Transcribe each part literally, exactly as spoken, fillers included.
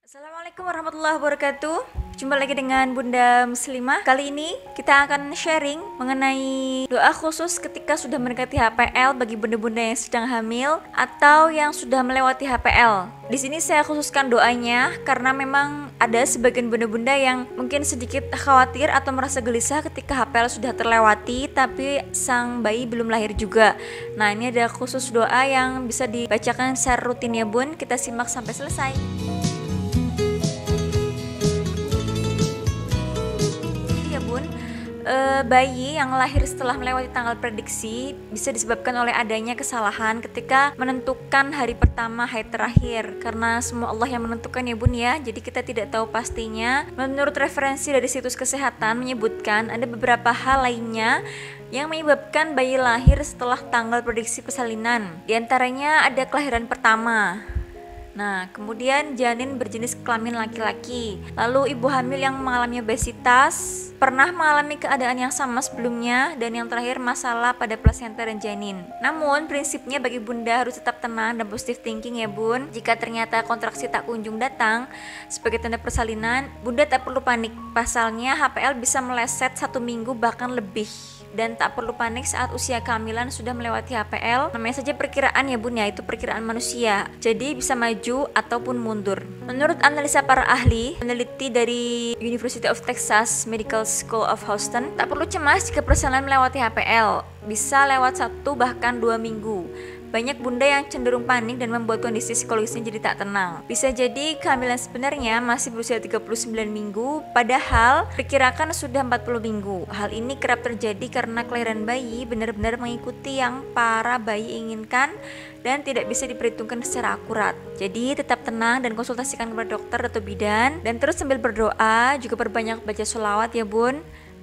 Assalamualaikum warahmatullahi wabarakatuh. Jumpa lagi dengan Bunda Muslimah. Kali ini kita akan sharing mengenai doa khusus ketika sudah mendekati H P L bagi bunda-bunda yang sedang hamil atau yang sudah melewati H P L. Di sini saya khususkan doanya karena memang ada sebagian bunda-bunda yang mungkin sedikit khawatir atau merasa gelisah ketika H P L sudah terlewati tapi sang bayi belum lahir juga. Nah, ini ada khusus doa yang bisa dibacakan secara rutin ya Bun. Kita simak sampai selesai. Bun, e, bayi yang lahir setelah melewati tanggal prediksi bisa disebabkan oleh adanya kesalahan ketika menentukan hari pertama haid terakhir, karena semua Allah yang menentukan ya Bun ya, jadi kita tidak tahu pastinya. Menurut referensi dari situs kesehatan menyebutkan ada beberapa hal lainnya yang menyebabkan bayi lahir setelah tanggal prediksi persalinan. Di antaranya ada kelahiran pertama. Nah, kemudian janin berjenis kelamin laki-laki, lalu ibu hamil yang mengalami obesitas, pernah mengalami keadaan yang sama sebelumnya, dan yang terakhir masalah pada plasenta dan janin. Namun prinsipnya bagi bunda harus tetap tenang dan positive thinking ya Bun. Jika ternyata kontraksi tak kunjung datang sebagai tanda persalinan, bunda tak perlu panik. Pasalnya H P L bisa meleset satu minggu bahkan lebih, dan tak perlu panik saat usia kehamilan sudah melewati H P L. Namanya saja perkiraan ya Bun ya, itu perkiraan manusia, jadi bisa maju ataupun mundur. Menurut analisa para ahli peneliti dari University of Texas Medical School of Houston, tak perlu cemas jika persalinan melewati H P L, bisa lewat satu bahkan dua minggu. Banyak bunda yang cenderung panik dan membuat kondisi psikologisnya jadi tak tenang. Bisa jadi kehamilan sebenarnya masih berusia tiga puluh sembilan minggu, padahal perkirakan sudah empat puluh minggu. Hal ini kerap terjadi karena kelahiran bayi benar-benar mengikuti yang para bayi inginkan dan tidak bisa diperhitungkan secara akurat. Jadi tetap tenang dan konsultasikan kepada dokter atau bidan, dan terus sambil berdoa juga perbanyak baca sholawat ya Bun.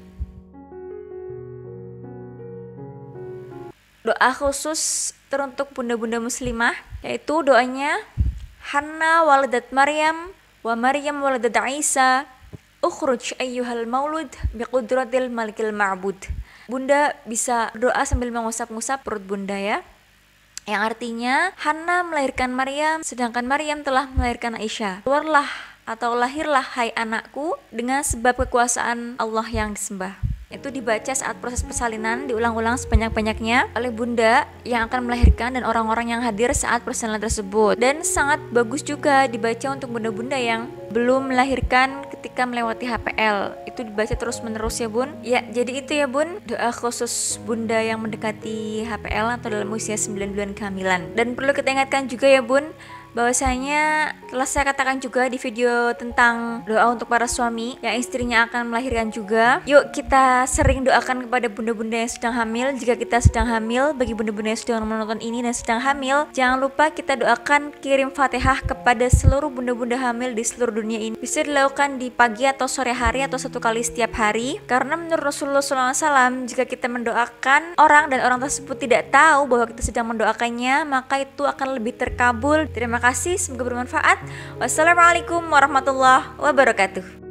Doa khusus teruntuk bunda-bunda muslimah, yaitu doanya Hanna waladat Maryam wa Maryam waladat Isa ukhruj ayyuhal maulud biqudratil malikil ma'bud. Bunda bisa doa sambil mengusap-ngusap perut bunda ya, yang artinya Hanna melahirkan Maryam sedangkan Maryam telah melahirkan Aisyah. Keluarlah atau lahirlah hai anakku dengan sebab kekuasaan Allah yang disembah. Itu dibaca saat proses persalinan, diulang-ulang sebanyak-banyaknya oleh bunda yang akan melahirkan dan orang-orang yang hadir saat persalinan tersebut. Dan sangat bagus juga dibaca untuk bunda-bunda yang belum melahirkan ketika melewati H P L. Itu dibaca terus-menerus ya Bun. Ya, jadi itu ya Bun, doa khusus bunda yang mendekati H P L atau dalam usia sembilan bulan kehamilan. Dan perlu kita ingatkan juga ya Bun, bahwasanya telah saya katakan juga di video tentang doa untuk para suami yang istrinya akan melahirkan juga. Yuk kita sering doakan kepada bunda-bunda yang sedang hamil. Jika kita sedang hamil, bagi bunda-bunda yang sedang menonton ini dan sedang hamil, jangan lupa kita doakan kirim Fatihah kepada seluruh bunda-bunda hamil di seluruh dunia ini. Bisa dilakukan di pagi atau sore hari atau satu kali setiap hari, karena menurut Rasulullah shallallahu alaihi wasallam, jika kita mendoakan orang dan orang tersebut tidak tahu bahwa kita sedang mendoakannya, maka itu akan lebih terkabul. Terima kasih, semoga bermanfaat. Wassalamualaikum warahmatullahi wabarakatuh.